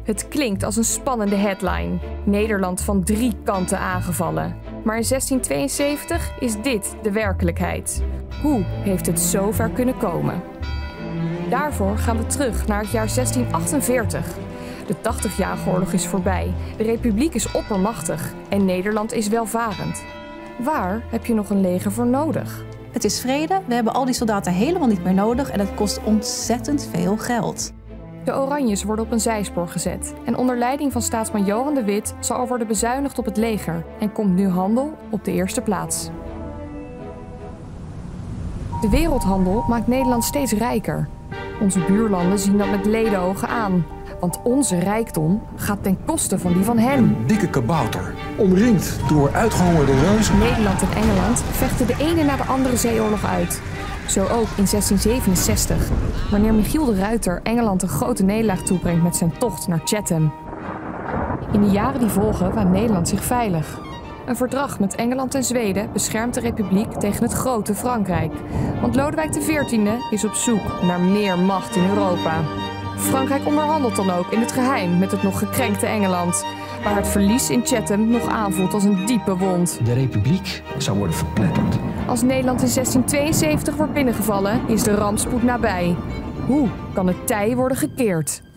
Het klinkt als een spannende headline. Nederland van 3 kanten aangevallen. Maar in 1672 is dit de werkelijkheid. Hoe heeft het zo ver kunnen komen? Daarvoor gaan we terug naar het jaar 1648. De 80-jarige oorlog is voorbij, de republiek is oppermachtig en Nederland is welvarend. Waar heb je nog een leger voor nodig? Het is vrede, we hebben al die soldaten helemaal niet meer nodig en het kost ontzettend veel geld. De Oranjes worden op een zijspoor gezet en onder leiding van staatsman Johan de Witt zal er worden bezuinigd op het leger en komt nu handel op de eerste plaats. De wereldhandel maakt Nederland steeds rijker. Onze buurlanden zien dat met ledenogen aan, want onze rijkdom gaat ten koste van die van hen. Een dikke kabouter, omringd door uitgehongerde reuzen. Nederland en Engeland vechten de ene na de andere zeeoorlog uit. Zo ook in 1667, wanneer Michiel de Ruyter Engeland een grote nederlaag toebrengt met zijn tocht naar Chatham. In de jaren die volgen waant Nederland zich veilig. Een verdrag met Engeland en Zweden beschermt de republiek tegen het grote Frankrijk. Want Lodewijk XIV is op zoek naar meer macht in Europa. Frankrijk onderhandelt dan ook in het geheim met het nog gekrenkte Engeland, waar het verlies in Chatham nog aanvoelt als een diepe wond. De republiek zou worden verpletterd. Als Nederland in 1672 wordt binnengevallen, is de rampspoed nabij. Hoe kan het tij worden gekeerd?